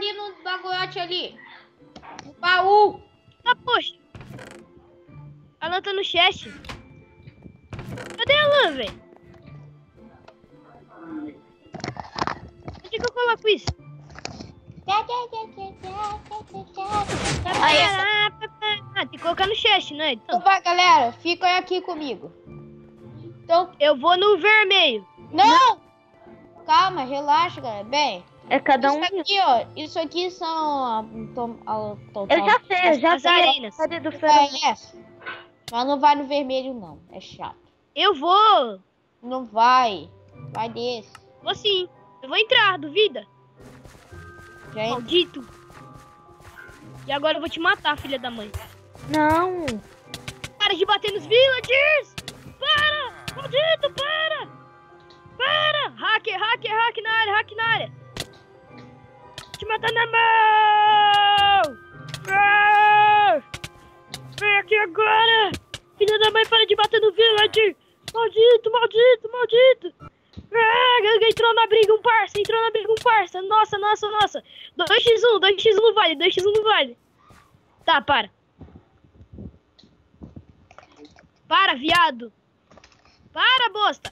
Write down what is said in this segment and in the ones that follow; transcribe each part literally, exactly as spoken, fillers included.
ali no bagote ali. No baú. Ah, poxa. A lã tá no chest. Cadê a lã, velho? Onde que eu coloco isso? Aí, Ah, tem que colocar no chest, né? então Então, vai, galera. Fica aqui comigo. Então, eu vou no vermelho. não! Calma, relaxa, galera. Bem, É cada um. isso aqui, ó. Isso aqui são... Tom, a, tom, Eu já sei, eu já As sei. arenas. Cadê do Você ferro? conhece? Mas não vai no vermelho, não. É chato. Eu vou. Não vai. Vai desse. Vou sim. Eu vou entrar, duvida? Já entra. Maldito. E agora eu vou te matar, filha da mãe. Não. Para de bater nos villagers! Para! Maldito, para! Para! Hacker, hacker, hack na área, hack na área! Te matar na mão! Ah! Vem aqui agora! Filha da mãe, para de bater no villager! Maldito, maldito, maldito! Ah, entrou na briga um parça, entrou na briga um parça! Nossa, nossa, nossa! dois contra um, dois contra um não vale, dois contra um não vale! Tá, para! Para, viado! Para, bosta!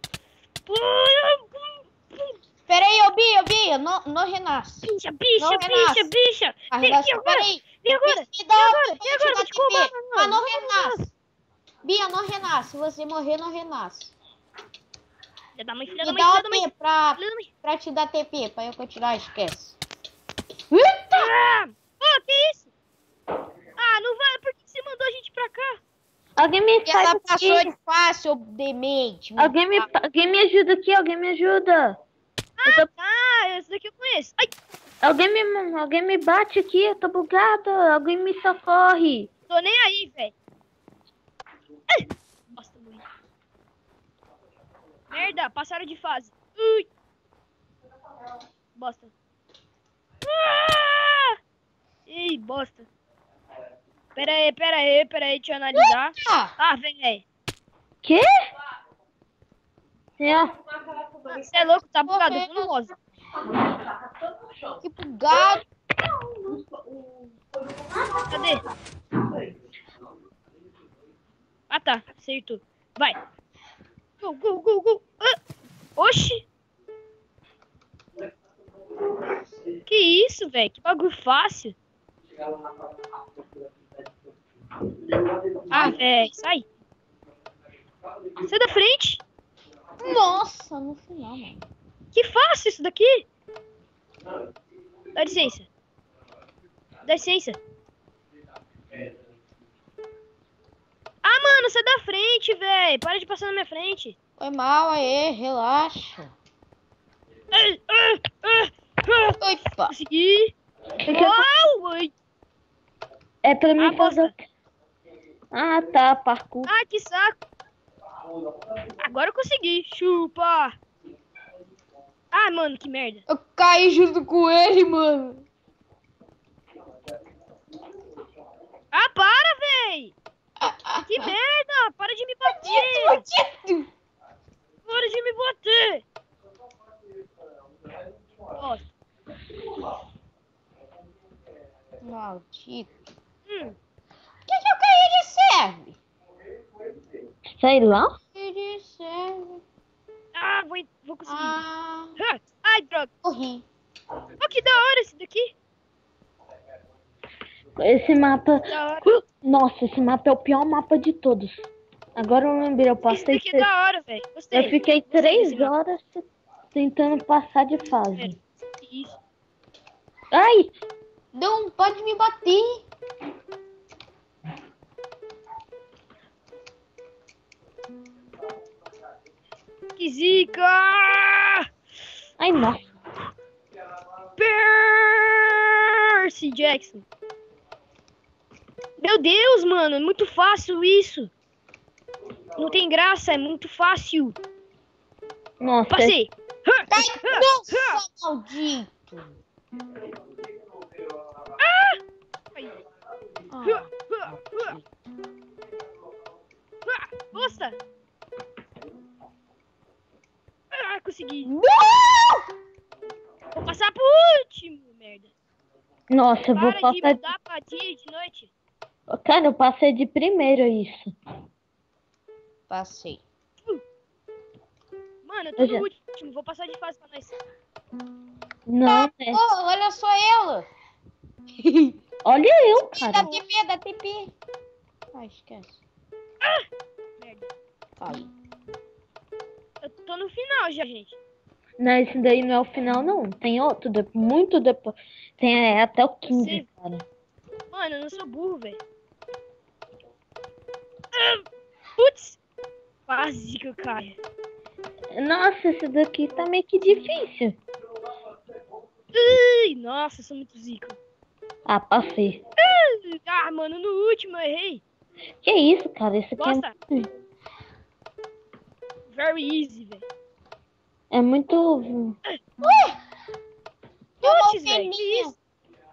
Pera aí, ô Bia, Bia. Não, não renasce. Bicha, bicha, Não bicha, renasce. bicha! Ah, Vem renasce. aqui Pera agora! aí. Vem agora! Me Vem dá agora! outra, Vem agora! te Vou dar te roubar! T P. Não, Mas não não, renasce. Bia, não renasce. Se você morrer, não renasce. Filha da mãe, filha Me da mãe, dá filha o da mãe! T pra, Filha da mãe! pra te dar T P. Pra eu continuar, esquece. Ah! Oh, que isso? Ah, não vai! Por que você mandou a gente pra cá? Alguém me faz Ela passou aqui. de fácil, demente. Alguém me, alguém me ajuda aqui, alguém me ajuda. Eu tô- Ah, esse daqui eu conheço. Ai, Alguém me, alguém me bate aqui, eu tô bugada. Alguém me socorre. tô nem aí, velho. Ai, bosta, morri. Merda, passaram de fase. Ui. Bosta. Ah! Ih, bosta. Pera aí, pera aí, pera aí, deixa eu analisar. Ah, Ah, vem aí. Quê? É. Você é louco, tá bugado, eu vou no rosa. que bugado. Cadê? Ah, tá, acertou. Vai. Go, go, go, go. Ah. Oxi. Que isso, velho? Que bagulho fácil. Ah, velho, sai. Sai da frente. Nossa, no final, mano. Que fácil isso daqui. Dá licença. Dá licença. Ah, mano, sai da frente, velho. Para de passar na minha frente. Foi mal aí, relaxa. Ai, ai, ai, ai. Opa. Consegui. Uau, ai. É pra mim Ah, fazer. bosta. Ah, tá, parkour. Ah, que saco. Agora eu consegui. Chupa. Ah, mano, que merda. Eu caí junto com ele, mano. Ah, para, véi. Que merda. Para de me bater. Maldito! Para de me bater. Nossa. Maldito. Hum. O que, que eu caí de serve? Sei lá. Que de serve? Ah, vou, vou conseguir. Ah, Ah, ai, droga. corri. Oh, que da hora esse daqui. Esse mapa. Da hora. Nossa, esse mapa é o pior mapa de todos. Agora eu lembrei, eu Esse passei. daqui é da hora, velho. Gostei. Eu fiquei Gostei três desse mapa. horas tentando passar de fase. Pera, que isso? Ai! Não pode me bater. Que zica! Ai, nossa. Percy Jackson. Meu Deus, mano, é muito fácil isso. Não tem graça, é muito fácil. Nossa. Passei. Ai, nossa, maldito. Ai. Ah, Ah, nossa! Ah, consegui. não! Vou passar por último, merda. Nossa, eu vou Para de passar. mudar pra dia e de noite. Cara, eu passei de primeiro isso. Passei. Mano, eu tô Eu no já- último. Vou passar de fase pra nós. Não, né? Oh, olha só ela. Olha eu, Dá cara. T P, dá T P. Ai, esquece. Merda. Aí. Eu tô no final já, gente. Não, esse daí não é o final, não. Tem outro, de- muito depois. Tem é, até o quinze, Sei. cara. Mano, eu não sou burro, velho. Ah, Putz. Quase que eu caio. Nossa, esse daqui tá meio que difícil. Ai, nossa, eu sou muito zica. Ah, passei. Ah, mano, no último eu errei. Que isso, cara? Esse aqui Nossa. é muito, Very easy, velho. é muito. Deu uma Putz, velho. Que peninha. isso?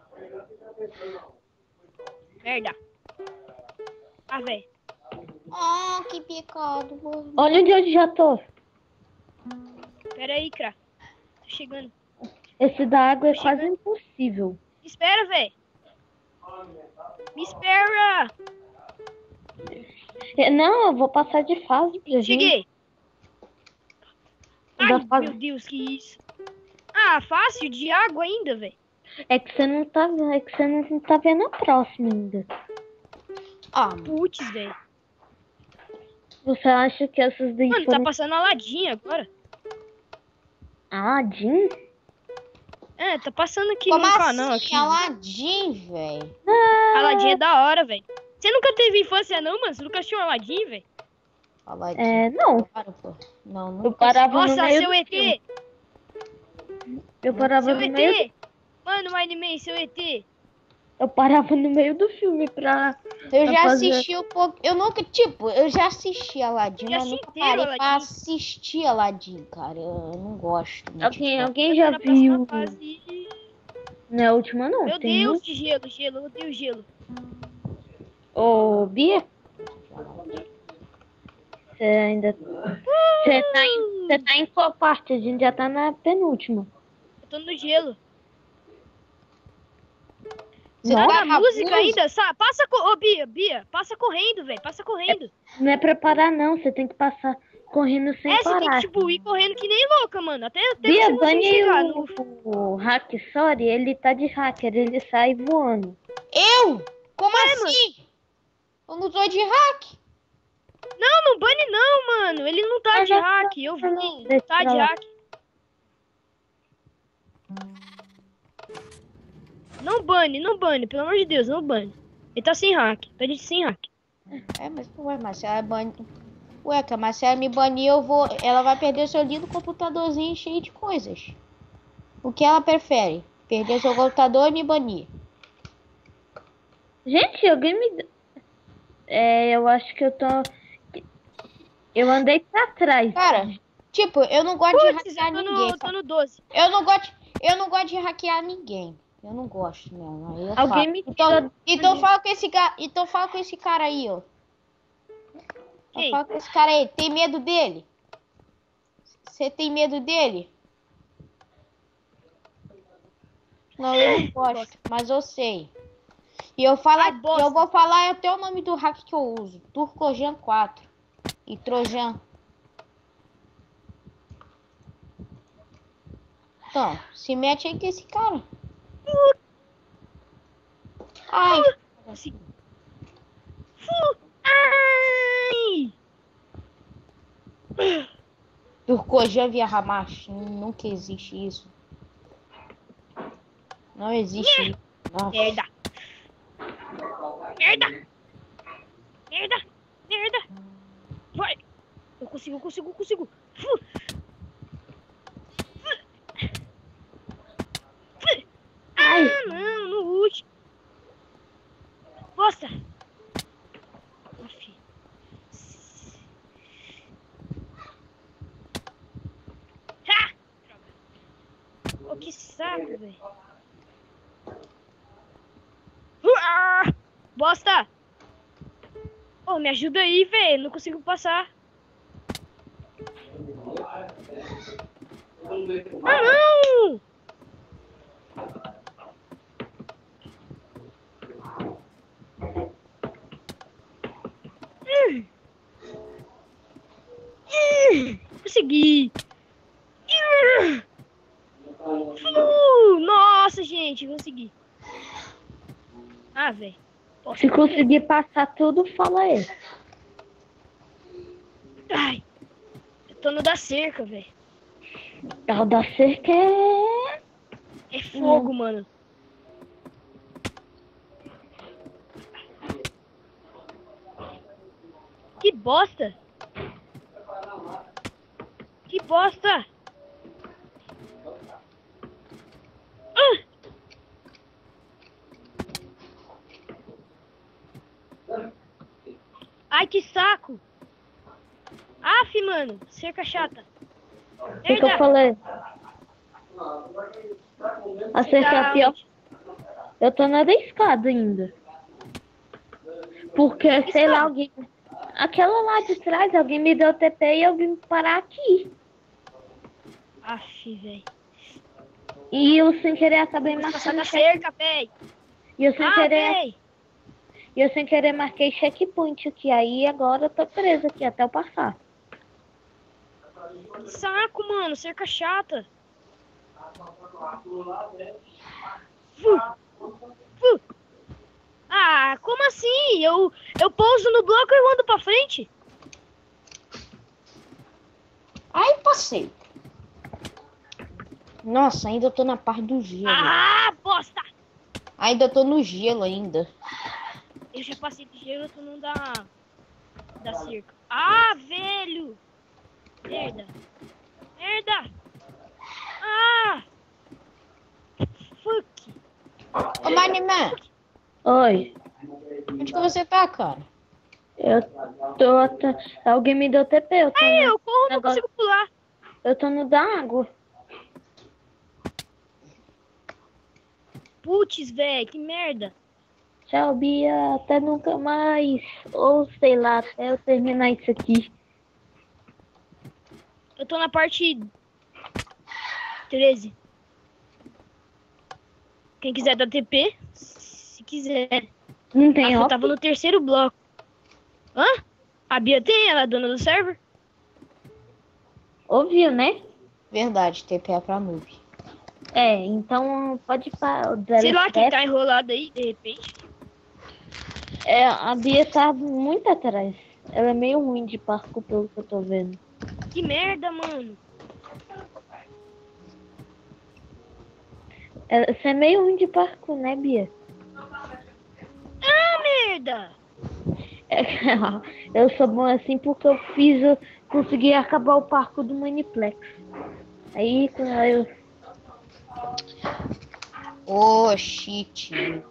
Merda. Ah, velho. Ah, que pecado, mano. Olha onde eu já tô. Pera aí, Cra. Tô chegando. Esse da água é Tô quase chegando. impossível. Me espera, velho. Me espera. É, Não, eu vou passar de fase pra gente. Cheguei. Da Ai, fase- meu Deus, que isso. Ah, fácil, de água ainda, velho. É que você não tá, é que você não tá vendo a próxima ainda. Ah, Putz, velho. Você acha que essas daí Mano, tá foram... passando a ladinha agora. Ah, Jean? É, tá passando aqui como no assim, canal aqui. Aladdin, velho? A ladinha é da hora, velho. Você nunca teve infância não, mano? Você nunca assistiu Aladdin, velho? Aladdin. É, não. Para, pô. Não, Eu nunca. parava no Nossa, meio seu do E T. filme. Eu parava Seu no E meio... T. Mano, Mindman, seu E T. Eu parava no meio do filme pra... Eu pra já fazer- assisti um pouco. Eu nunca, tipo, eu já assisti Aladdin, Já mas assisti nunca inteiro parei pra Aladdin. assistir Aladdin, cara. Eu não gosto muito. Alguém, de- alguém Tá já na próxima viu... fase. Não é a última, não. Meu Tem Deus, de gelo, gelo. Eu odeio gelo. um... Ô, Bia? Você ainda... Você tá, em... Você tá em qual parte? A gente já tá na penúltima. Eu tô no gelo. Você Nossa, tá A na música música? ainda, sabe? Passa co... Ô, Bia, Bia, passa correndo, velho. Passa correndo. não é pra parar, não. Você tem que passar correndo sem É, você parar. tem que, tipo, ir correndo que nem louca, mano. Até, até Bia, você conseguir bane chegar no... o, o Hack Sorry, ele tá de hacker, ele sai voando. Eu? Como Ué, assim? Eu não tô de hack. Não, não bane não, mano. Ele não tá Ah, de não, hack. Eu vi. não, Não deixa tá pra de lá. hack. Não bane, não bane. Pelo amor de Deus, não bane. Ele tá sem hack. Tá de sem hack. É, mas ué, mas se ela banir. Ué, cara, mas se ela me banir, eu vou. Ela vai perder seu lindo computadorzinho cheio de coisas. O que ela prefere? Perder seu computador e me banir? Gente, alguém me... É, eu acho que eu tô... Eu andei pra trás. Cara, tipo, eu não gosto de Putz, hackear eu tô no, ninguém. eu tô no doze. Eu não gosto, eu não gosto de hackear ninguém. Eu não gosto mesmo. Aí eu Alguém falo. me Então, tira... então fala com esse cara, então fala com esse cara aí, ó. Então Quem? fala com esse cara aí. Tem medo dele? Você tem medo dele? Não, eu não gosto, mas eu sei. E eu falo, Ai, bosta. eu vou falar até o nome do hack que eu uso. Turcojan quatro e Trojan. Então, se mete aí com esse cara. Ai, Assim. Fu- Ai! Turcojan via Hamashi. Nunca existe isso. Não existe isso. Nossa. Merda. Merda. Merda. Merda. Vai. Eu consigo, eu consigo, eu consigo. Fu. Fu. Fu. Ah, não, no último. Bosta. Aff. Ha! Droga. Oh, que saco, velho. Uá! Bosta! Ô, me ajuda aí, velho. Não consigo passar. Ah, não! consegui! Uh, nossa, gente, consegui. Ah, velho. Se conseguir passar tudo, fala aí. Ai, eu tô no da cerca, velho. O da cerca é... É fogo, mano. Que bosta! Que bosta! Ah! Ai, que saco! Aff, mano, cerca chata. O que, que eu falei? A cerca é a pior. Eu tô na da escada ainda. Porque, sei escada? lá, alguém... Aquela lá de trás, alguém me deu T P e eu vim parar aqui. Aff, velho. E eu sem querer acabei Passar marcando da check... cerca, véi. E eu sem Ah, querer... véi. E eu sem querer marquei checkpoint aqui. Aí agora eu tô presa aqui até eu passar. Que saco, mano, cerca chata. Fu. Fu. Ah, como assim? Eu, eu pouso no bloco e eu ando pra frente? Ai, passei. Nossa, ainda tô na parte do gelo. Ah, bosta! Ainda tô no gelo ainda. Eu já passei de gelo, eu tô no da... Da cerca. Ah, velho! Merda! Merda! Ah! Fuck! Ô, Manimã, Oi. onde que você tá, cara? Eu tô... Até... Alguém me deu T P. Eu tô Ai, no... eu corro, não Agora... consigo pular. Eu tô no da água. Putz, velho, que merda. Tchau, Bia. Até nunca mais. Ou sei lá, até eu terminar isso aqui. Eu tô na parte treze. Quem quiser dar T P, se quiser. Não tem Ah, eu hop? tava no terceiro bloco. Hã? A Bia tem, ela é dona do server? Ouviu, né? Verdade, T P é pra noob. É, então pode parar. Sei lá quem tá enrolado aí, de repente. É, a Bia tá muito atrás. Ela é meio ruim de parkour, pelo que eu tô vendo. Que merda, mano. Ela- Você é meio ruim de parkour, né, Bia? Ah, merda. É, eu sou bom assim porque eu fiz, eu consegui acabar o parkour do Maniplex. Aí, quando eu... Ô, shit.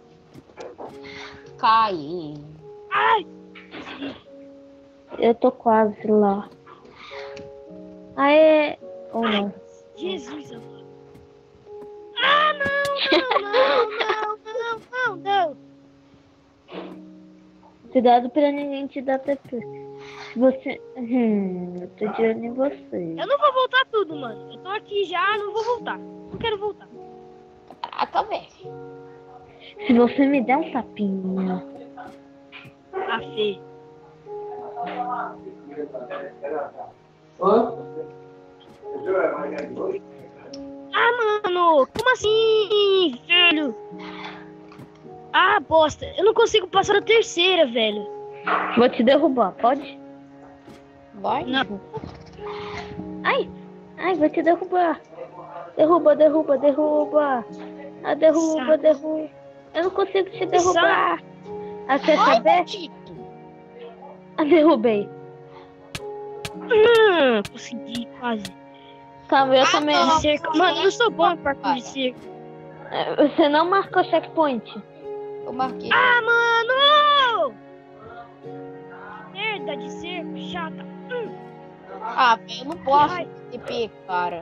Caí. Ai, Eu tô quase lá. Ah, é... Ou não. Jesus, amor. Ah, não, não, não, não, não, não, não. Cuidado pra ninguém te dar T P. Se você... Hum, eu tô de olho em você. Eu não vou voltar tudo, mano. Eu tô aqui já, não vou voltar. Não quero voltar. Caraca, velho. Se você me der um tapinha... A Fê. Ah, mano, como assim, velho? Ah, bosta. Eu não consigo passar a terceira, velho. Vou te derrubar, pode? Vai. Não. Ai, ai, vou te derrubar. Derruba, derruba, derruba. Ah, derruba, Saco. derruba. Eu não consigo te derrubar. Ah, quer Ai, saber? maldito. Ah, derrubei. Hum, consegui, quase. Calma, eu Ah, também. não. De cerca. Mano, eu não sou bom em parkour de cerca. É, Você não marcou checkpoint? Eu marquei. Ah, mano! Merda de cerca, chata. Hum. Ah, velho, eu não posso Ai. T P, cara.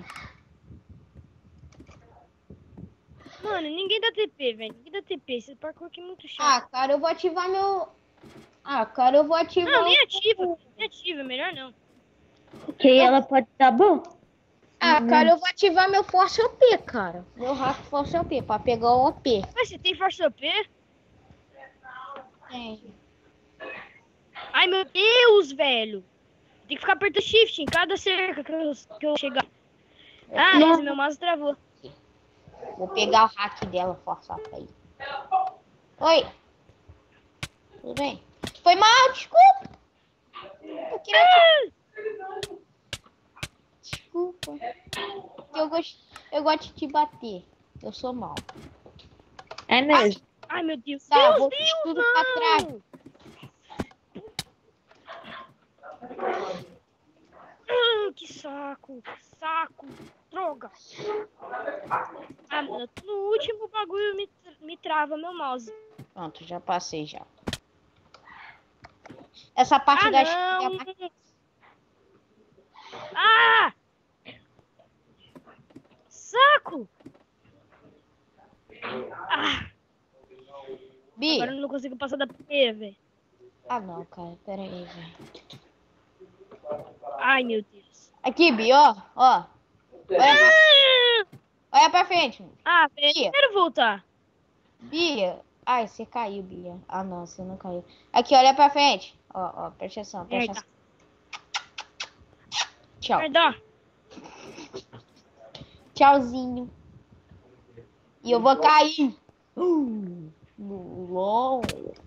Mano, ninguém dá T P, velho. Ninguém dá T P. Esse parkour aqui é muito Ah, chato. cara, eu vou ativar meu... Ah, cara, eu vou ativar... Não, nem o- ativa. Nem ativa, melhor não. Ok, ela pode dar bom? Ah, cara, eu vou ativar meu Force O P, cara. Meu hack Force O P, pra pegar o O P. Mas você tem força O P? Tem. Ai, meu Deus, velho. Tem que ficar apertando shift em cada cerca que eu, que eu chegar. Ah, esse meu mouse travou. Vou pegar o hack dela, forçar pra ir. Oi. Tudo bem? Foi mal, desculpa. Eu queria te... Desculpa. Eu gosto, eu gosto de te bater. Eu sou mal. É mesmo. Ai, meu Deus. Tá, Deus, vou Deus, tudo não. pra trás. Ah, que saco. Saco. Droga. Ah, mano, no último bagulho me, me trava meu mouse. Pronto, já passei já. Essa parte Ah, da não. esquerda. Ah! Saco! Ah! Bi. Agora eu não consigo passar da primeira, velho. Ah, não, cara. Pera aí, velho. Ai, meu Deus. Aqui, Bi, ó. Ó. Olha, Ah! olha pra frente. Ah, velho, Bia. eu quero voltar. Bia. Ai, você caiu, Bia. Ah, não, você não caiu. Aqui, olha pra frente. Ó, ó, presta atenção, presta Merda. atenção. Tchau. Merda. Tchauzinho. E eu vou cair. Uh, LOL.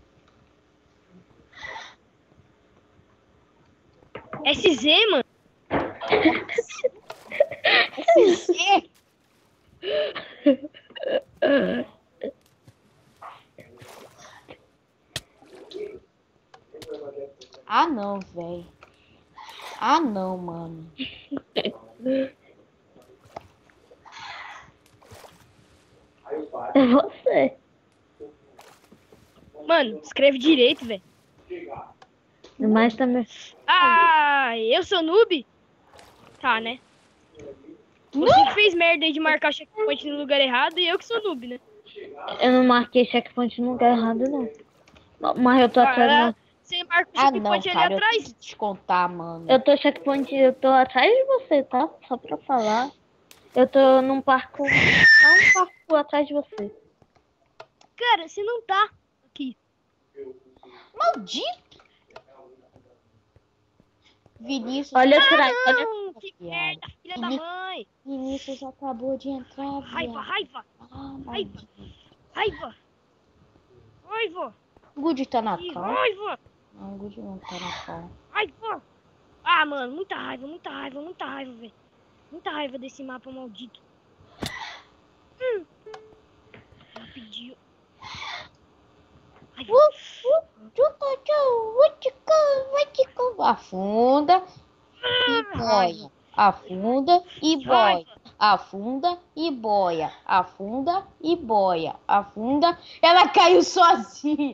S Z, mano. S Z. Ah, não, velho. Ah, não, mano. É você. Mano, escreve direito, velho. Mas também. Ah, eu sou noob? Tá, né? Você que fez merda aí de marcar checkpoint no lugar errado e eu que sou noob, né? Eu não marquei checkpoint no lugar errado, não. Mas eu tô atrás. Ah, não. você marca o Ah, não, checkpoint ali cara. Eu tenho atrás? que descontar, mano. Eu tô checkpoint, eu tô atrás de você, tá? Só pra falar. Eu tô num parco. Não um parco atrás de você. Cara, você não tá aqui. Maldito. Vinícius. Olha atrás, olha. Não, que merda, filha da mãe. Vinícius acabou de entrar, Raiva, viado. raiva, Ah, raiva, maldito. raiva. Raiva, Good tá na que cal. raiva, Não, Good não tá na cal. raiva. Ah, mano, muita raiva, muita raiva, muita raiva, velho. Muita raiva desse mapa maldito. Hum. Ela pediu. Raiva. Afunda e boia. Afunda e boia. Afunda e boia. Afunda e boia. Afunda. Ela caiu sozinha.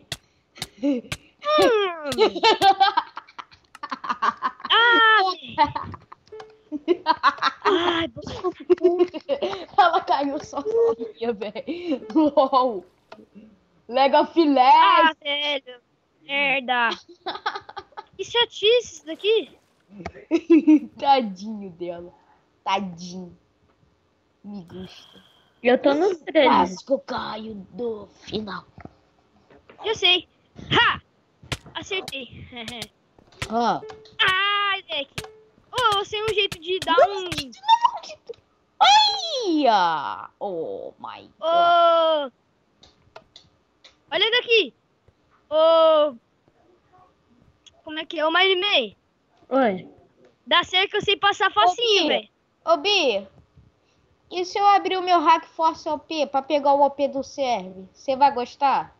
Ai, Ela caiu sozinha, velho. LOL. Lega filé. ah, velho. Merda. Que chatice isso daqui. Tadinho dela. Tadinho. Me gusta. Eu tô no três. Quase que eu caio do final. Eu sei. Ha! Acertei. Ah. Ai, Deck. Ô, você é um jeito de dar um... Ai! Oh my god. Ô... Olha daqui. Ô... Como é que é? Ô, Marimei. Oi. Dá certo que eu sei passar facinho, Ô, Bia. velho. Ô, Bi, e se eu abrir o meu Hack Force O P pra pegar o O P do serve? Você vai gostar?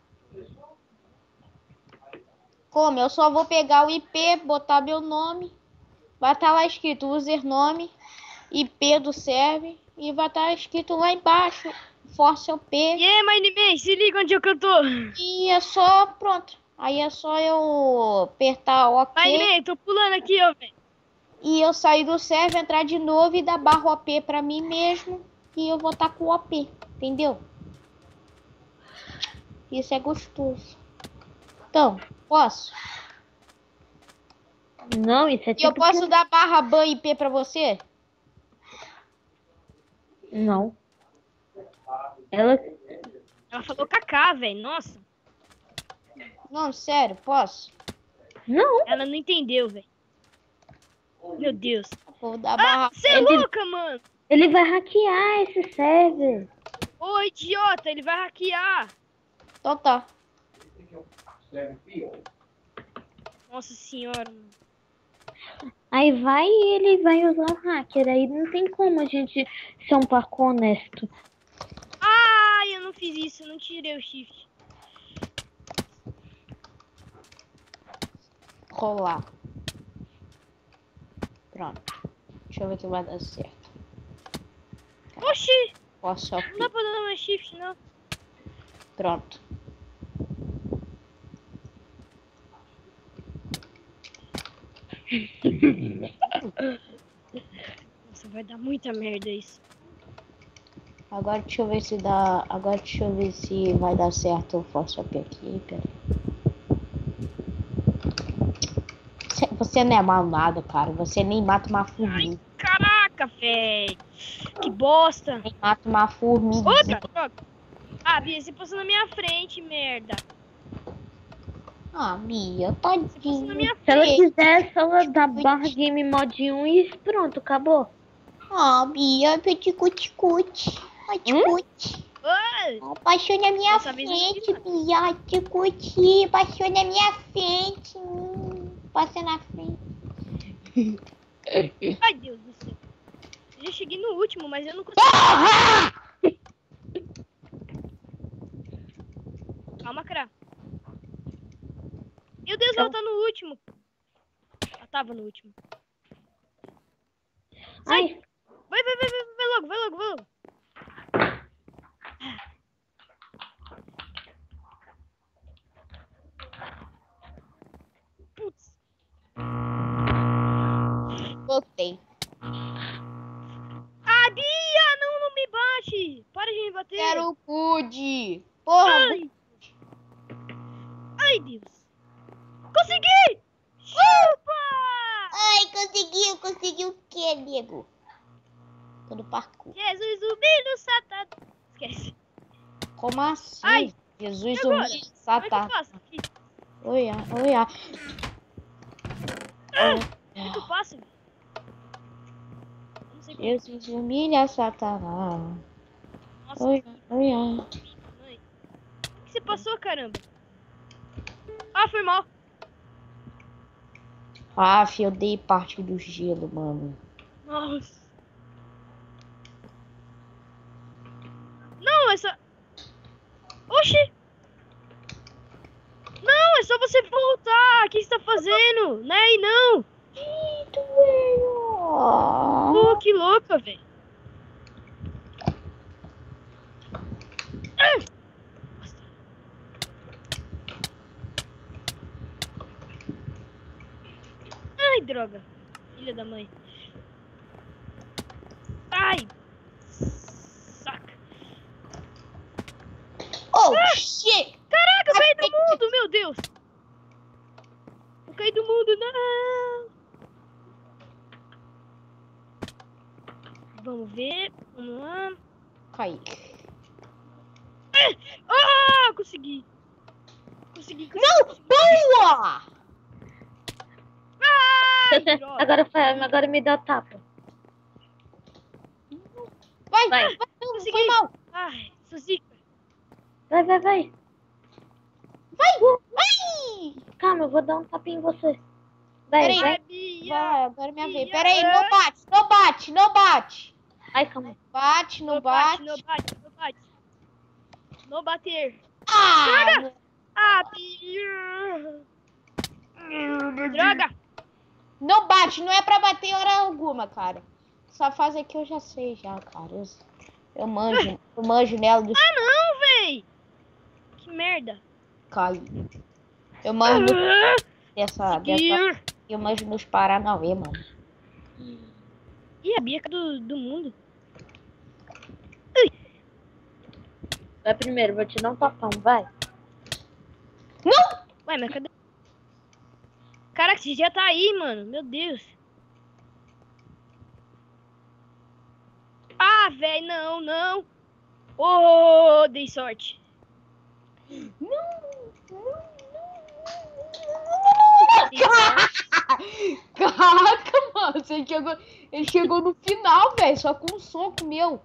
Como? Eu só vou pegar o I P, botar meu nome. Vai estar lá escrito username, I P do serve. E vai estar escrito lá embaixo, Force O P. E aí, Marimei, se liga onde é que eu tô. E é só, pronto. Aí é só eu apertar OK. Marimei, tô pulando aqui, ó, velho. E eu sair do server, entrar de novo e dar barra O P pra mim mesmo. E eu vou estar com o O P, entendeu? Isso é gostoso. Então, posso? Não, isso é E tipo. eu posso que- dar barra ban I P pra você? Não. Ela. Ela falou Kaká, velho. Nossa, Não, sério, posso? Não. ela não entendeu, velho. Meu Deus. Vou dar Ah, barra. você é Ele- louca, mano. Ele vai hackear esse server. Ô, idiota, ele vai hackear. Então tá. Nossa senhora, mano. Aí vai e ele vai usar o hacker. Aí não tem como a gente ser um parkour honesto. Ai, eu não fiz isso, eu não tirei o shift. Rolar. Pronto. Deixa eu ver que vai dar certo. Oxi, Posso só não dá pra dar mais shift, não. Pronto. Nossa, vai dar muita merda isso. Agora deixa eu ver se dá. Agora deixa eu ver se vai dar certo o Force Up aqui. Pera aí. Você- Você não é mal nada, cara. Você nem mata uma formiga. Caraca, velho. Que bosta. Nem mata uma formiga. Outra, droga. Ah, Bia, você passou na minha frente, merda. Ah, Bia, Você passou na tadinho. minha Se ela frente. quiser, só ela dá barra game mod um e pronto, acabou. Ah, Bia, peticute-cute. Ai, ticute. Oi. Ah, passou na minha Dessa vez eu não frente, Bia. Ticute. Passou na minha frente. Hum, passa na frente. Ai, Deus do céu. Eu já cheguei no último, mas eu não consegui. Calma, cara. Meu Deus, ela tá no último. Ela tava no último. Sai. Ai, Vai, vai, vai, vai, vai logo, vai logo, vai logo. Putz. Voltei. Ah, Bia, não, não me bate. Para de me bater. Quero o Pude. Porra, Ai. Ai, Deus. Consegui. Chupa. ai, conseguiu, conseguiu o quê, nego? Tô no parkour. Jesus humilha o Satã. Esquece. Como assim? Ai, Jesus e agora? humilha Como é que eu Satã. faço aqui? Oi, ah, oi, ah. Como é que eu faço? Eu não sei como. Jesus humilha Satanás. Nossa, Oi, oi, ah. mãe. O que você passou, caramba? Ah, foi mal. Ah, fi, eu dei parte do gelo, mano. Nossa. Não, essa... Oxi. Não, é só você voltar. O que você tá fazendo? Não é aí, não. Ih, doeu. Pô, que louca, velho. Ai, droga. Filha da mãe. Ai. Saca. Oh, shit. Caraca, eu caí do mundo, meu Deus. Eu caí do mundo, não. Vamos ver. Vamos lá. Caí. Ah, consegui. Consegui, consegui. Não, boa! Ai, droga. agora, fa- agora me dá tapa. Vai, Vai. vai, não, Consegui. foi mal. Ai, sou zica. Vai, vai, vai. Vai, vai. Calma, eu vou dar um tapinha em você. Vai, Peraí. vai. Ai, Bia. Vai, agora é minha vez. Bia. Pera aí, não bate, não bate, não bate. Ai, calma. Bate, não Não bate. bate, não bate, não bate. Não bater. Ah, Ah, Bia. Droga. não bate, não é pra bater hora alguma, cara. Essa fase aqui eu já sei já, cara. Eu, eu manjo, eu manjo nela dos Ah, não, véi. Que merda. cai. Eu manjo Ah, dessa, consegui. dessa, eu manjo nos Paranauê, mano. Ih, a Bia do, do mundo. Vai primeiro, vou te dar um tapão, vai. Não! Ué, mas cadê? Caraca, você já tá aí, mano. Meu Deus. Ah, velho, não, não. Oh, dei sorte. Dei sorte. Caraca, mano. Nossa, ele chegou, ele chegou no final, velho, só com um soco meu.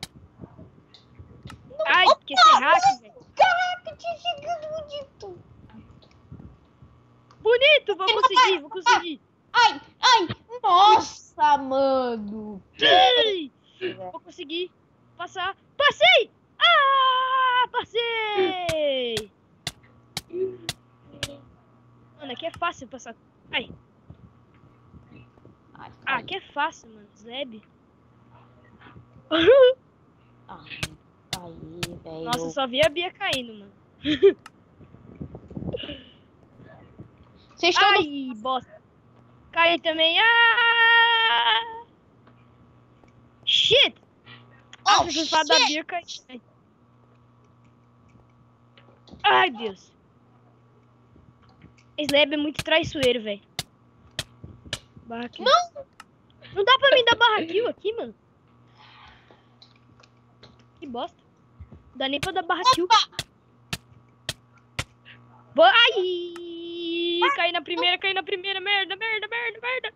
Ai, que esse hack, velho. Caraca, tinha chegado bonito. Bonito, vou conseguir, vou conseguir. Ai, ai, nossa, mano. Ai, vou conseguir passar. Passei! Ah, passei! Mano, aqui é fácil passar. Ai. Ai, Ah, ai. aqui é fácil, mano. Slab. Ai, aí, velho. Nossa, eu só vi a Bia caindo, mano. Vocês estão no... Ai, bosta. Caí também. Ah! Shit! Oh, Ah, o safado da shit! Bia caiu. Ai, Deus. Slab é muito traiçoeiro, velho. Barra kill. Não! Não dá pra mim dar barra kill aqui, mano. Que bosta. Não dá nem pra dar barra kill. Vou... Ai! Caí na primeira, caí na primeira. Merda, merda, merda, merda.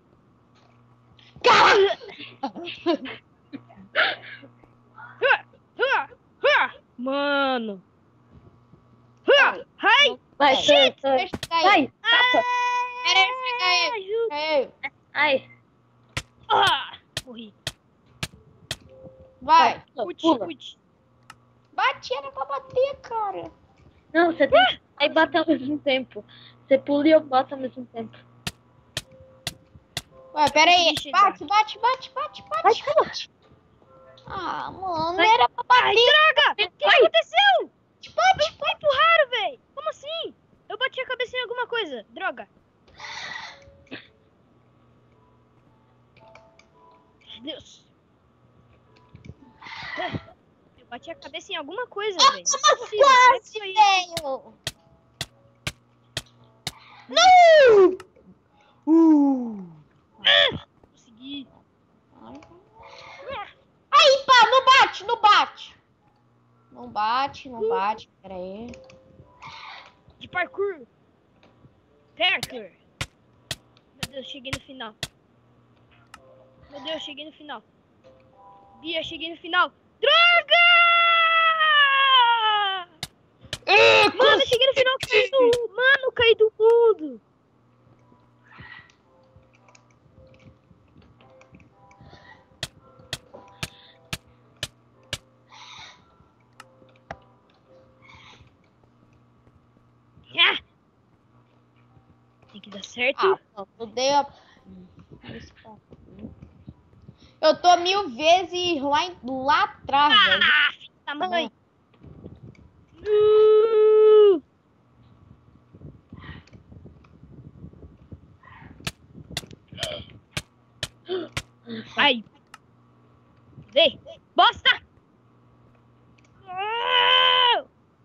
Mano. Ai! Vai, Shit! vai, Deixa eu cair. vai, tapa. Pera aí, deixa eu cair. Ajuda. Ei, Ai, Ah! Morri. vai. Ult, pula. ult. Bate, era pra bater, cara. Não, você tem que aí bater ao mesmo tempo. Você pula e eu bato ao mesmo tempo. Ué, pera aí. consegui chegar. Bate, bate, bate, bate, Vai, bate. pula. Ah, mano, Vai. era pra Ai, bater. droga! O que Vai. aconteceu? Bate, Me empurraram, velho. Como assim? Eu bati a cabeça em alguma coisa. Droga. Deus. Eu bati a cabeça em alguma coisa, velho. Não é possível. Como é que quase, foi isso? velho. Não! Uh. Consegui. Aí, pá, não bate, não bate. Não bate, não bate. Pera aí. De parkour. Parkour. Meu Deus, cheguei no final. Meu Deus, cheguei no final. Bia, cheguei no final. Droga! Mano, eu cheguei no final, caí do... Mano, caí do mundo. Ah! Tem que dar certo. Ah, eu dei a... Eu tô mil vezes lá, em- lá atrás, velho. Ah, filho da mãe. Uh! Ai. Vem. Bosta! Ah!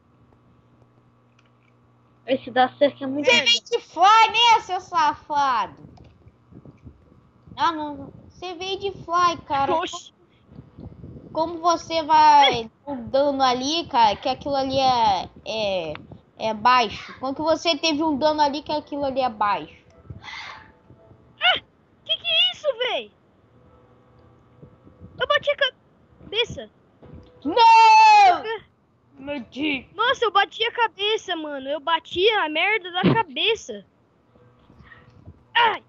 Esse dá cerca é muito. Você vem de fly, né, seu safado? Ah, não, não. Você veio de fly, cara. Oxi. Como você vai dando ali, cara, que aquilo ali é, é, é baixo. Como que você teve um dano ali que aquilo ali é baixo? Que que é isso, véi? Eu bati a cabeça. Não! Medi. Nossa, eu bati a cabeça, mano. Eu bati a merda da cabeça. Ai!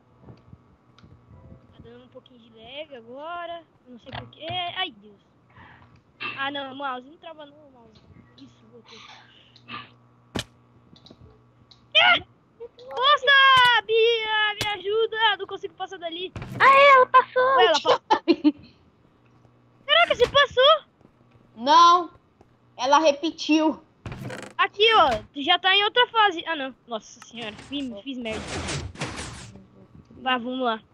Tá dando um pouquinho de lag agora. Não sei porquê. Ai, Deus. Ah, não. O mouse não trava não, mouse. Isso, voltei. Ah! Nossa, Bia, me ajuda. Não consigo passar dali. Ah, ela passou! Ué, ela passou. Caraca, você passou? Não, ela repetiu. Aqui, ó. Tu já tá em outra fase. Ah, não. Nossa senhora. Fiz, fiz merda. Vai, vamos lá.